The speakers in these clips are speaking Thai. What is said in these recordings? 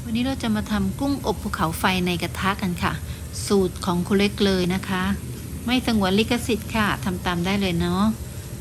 วันนี้เราจะมาทำกุ้งอบภูเขาไฟในกระทะกันค่ะสูตรของคุณเล็กเลยนะคะไม่สงวนลิขสิทธิ์ค่ะทำตามได้เลยเนาะ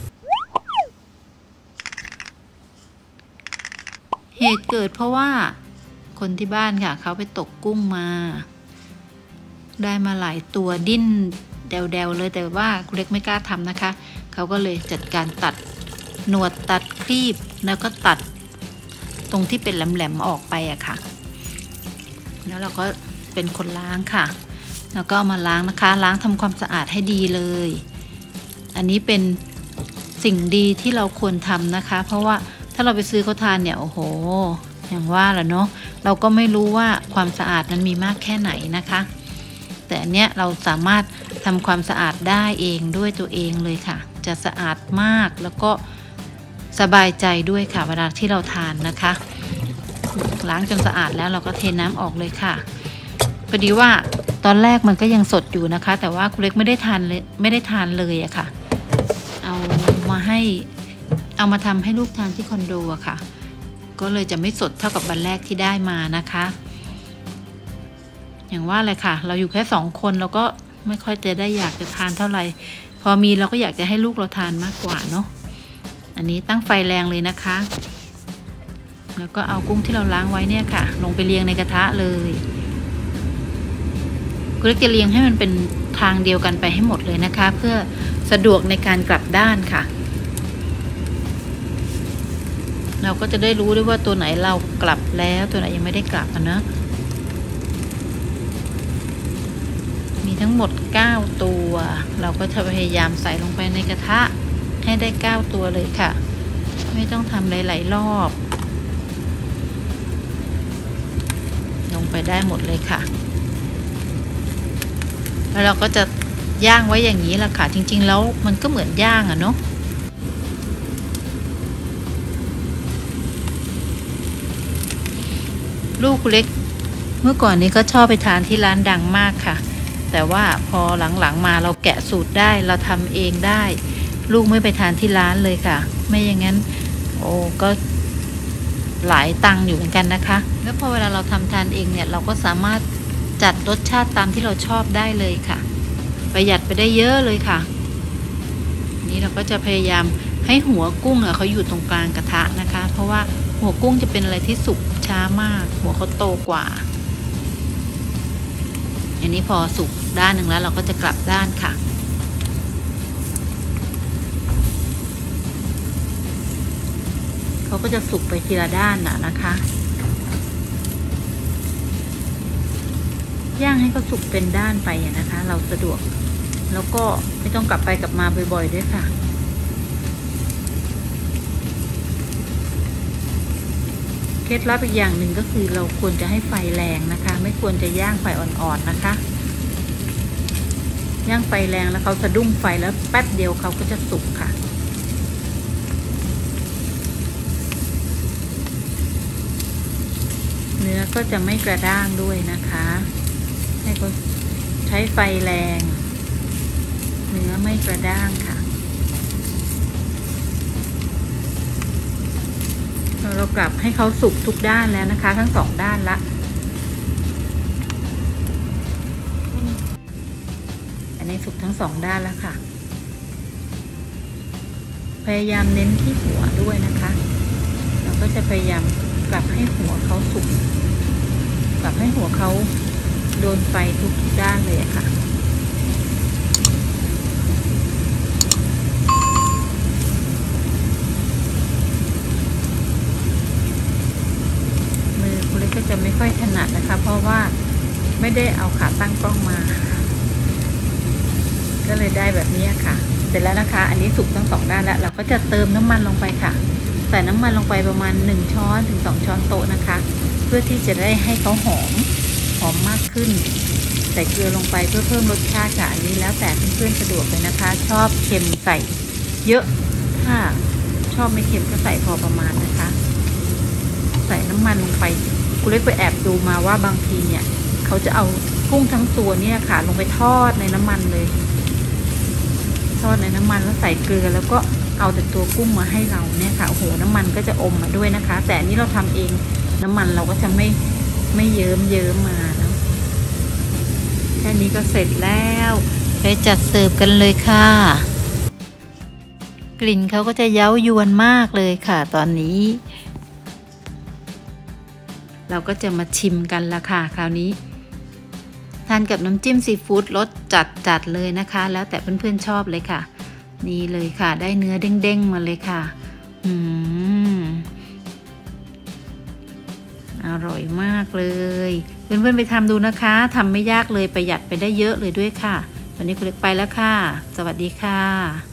เหตุเกิดเพราะว่าคนที่บ้านค่ะเขาไปตกกุ้งมาได้มาหลายตัวดิ้นเดวๆเลยแต่ว่าคุณเล็กไม่กล้าทำนะคะเขาก็เลยจัดการตัดหนวดตัดครีบแล้วก็ตัดตรงที่เป็นแหลมๆออกไปอะค่ะแล้วเราก็เป็นคนล้างค่ะแล้วก็มาล้างนะคะล้างทำความสะอาดให้ดีเลยอันนี้เป็นสิ่งดีที่เราควรทำนะคะเพราะว่าถ้าเราไปซื้อเขาทานเนี่ยโอ้โหอย่างว่าแหละเนาะเราก็ไม่รู้ว่าความสะอาดนั้นมีมากแค่ไหนนะคะแต่อันเนี้ยเราสามารถทำความสะอาดได้เองด้วยตัวเองเลยค่ะจะสะอาดมากแล้วก็สบายใจด้วยค่ะเวลาที่เราทานนะคะล้างจนสะอาดแล้วเราก็เทน้ำออกเลยค่ะพอดีว่าตอนแรกมันก็ยังสดอยู่นะคะแต่ว่าคุณเล็กไม่ได้ทานเลยอะค่ะเอามาทำให้ลูกทานที่คอนโดอะค่ะก็เลยจะไม่สดเท่ากับวันแรกที่ได้มานะคะอย่างว่าเลยค่ะเราอยู่แค่2 คนเราก็ไม่ค่อยจะได้อยากจะทานเท่าไหร่พอมีเราก็อยากจะให้ลูกเราทานมากกว่าเนาะอันนี้ตั้งไฟแรงเลยนะคะแล้วก็เอากุ้งที่เราล้างไว้เนี่ยค่ะลงไปเรียงในกระทะเลยคุณเล็กจะเรียงให้มันเป็นทางเดียวกันไปให้หมดเลยนะคะเพื่อสะดวกในการกลับด้านค่ะเราก็จะได้รู้ด้วยว่าตัวไหนเรากลับแล้วตัวไหนยังไม่ได้กลับนะมีทั้งหมด9ตัวเราก็จะพยายามใส่ลงไปในกระทะให้ได้9ตัวเลยค่ะไม่ต้องทำหลายๆรอบลงไปได้หมดเลยค่ะแล้วเราก็จะย่างไว้อย่างนี้แหละค่ะจริงๆแล้วมันก็เหมือนย่างอะเนาะลูกเล็กเมื่อก่อนนี้ก็ชอบไปทานที่ร้านดังมากค่ะแต่ว่าพอหลังๆมาเราแกะสูตรได้เราทำเองได้ลูกไม่ไปทานที่ร้านเลยค่ะไม่อย่างนั้นโอ้ก็หลายตังค์อยู่เหมือนกันนะคะแล้วพอเวลาเราทำทานเองเนี่ยเราก็สามารถจัดรสชาติตามที่เราชอบได้เลยค่ะประหยัดไปได้เยอะเลยค่ะนี่เราก็จะพยายามให้หัวกุ้งเขาอยู่ตรงกลางกระทะนะคะเพราะว่าหัวกุ้งจะเป็นอะไรที่สุกช้ามากหัวเขาโตกว่าอันนี้พอสุกด้านหนึ่งแล้วเราก็จะกลับด้านค่ะเขาก็จะสุกไปทีละด้านนะคะย่างให้เขาสุกเป็นด้านไปนะคะเราสะดวกแล้วก็ไม่ต้องกลับไปกลับมาบ่อยๆด้วยค่ะเคล็ดลับอีกอย่างหนึ่งก็คือเราควรจะให้ไฟแรงนะคะไม่ควรจะย่างไฟอ่อนๆนะคะย่างไฟแรงแล้วเขาสะดุ้งไฟแล้วแป๊บเดียวเขาก็จะสุกค่ะเนื้อก็จะไม่กระด้างด้วยนะคะให้เขาใช้ไฟแรงเนื้อไม่กระด้างค่ะเรากลับให้เขาสุกทุกด้านแล้วนะคะทั้ง2 ด้านละอันนี้สุกทั้ง2 ด้านแล้วค่ะพยายามเน้นที่หัวด้วยนะคะเราก็จะพยายามกลับให้หัวเขาสุกกลับให้หัวเขาโดนไฟทุกด้านเลยค่ะมือคุณเล็กก็จะไม่ค่อยถนัดนะคะเพราะว่าไม่ได้เอาขาตั้งกล้องมาก็เลยได้แบบนี้ค่ะเสร็จแล้วนะคะอันนี้สุกทั้ง2 ด้านแล้วเราก็จะเติมน้ำมันลงไปค่ะใส่น้ำมันลงไปประมาณ1 ช้อนถึง2 ช้อนโต๊ะนะคะเพื่อที่จะได้ให้เขาหอมมากขึ้นใส่เกลือลงไปเพื่อเพิ่มรสชาติค่ะอันนี้แล้วแต่เพื่อนๆสะดวกเลยนะคะชอบเค็มใส่เยอะถ้าชอบไม่เค็มก็ใส่พอประมาณนะคะใส่น้ำมันลงไปคุณเล็กไปแอบดูมาว่าบางทีเนี่ยเขาจะเอากุ้งทั้งตัวเนี่ยค่ะลงไปทอดในน้ำมันเลยทอดในน้ำมันแล้วใส่เกลือแล้วก็เอาแต่ตัวกุ้งมาให้เราเนี่ยค่ะโอ้โหน้ำมันก็จะอมมาด้วยนะคะแต่อันนี้เราทำเองน้ำมันเราก็จะไม่ไม่เยิ้มมาเนาะแค่นี้ก็เสร็จแล้วไปจัดเสิร์ฟกันเลยค่ะกลิ่นเขาก็จะเย้ายวนมากเลยค่ะตอนนี้เราก็จะมาชิมกันละค่ะคราวนี้ทานกับน้ำจิ้มซีฟู้ดรสจัดเลยนะคะแล้วแต่เพื่อนๆชอบเลยค่ะนี่เลยค่ะได้เนื้อเด้งๆมาเลยค่ะอร่อยมากเลยเพื่อนๆไปทำดูนะคะทำไม่ยากเลยประหยัดไปได้เยอะเลยด้วยค่ะวันนี้คุณเล็กไปแล้วค่ะสวัสดีค่ะ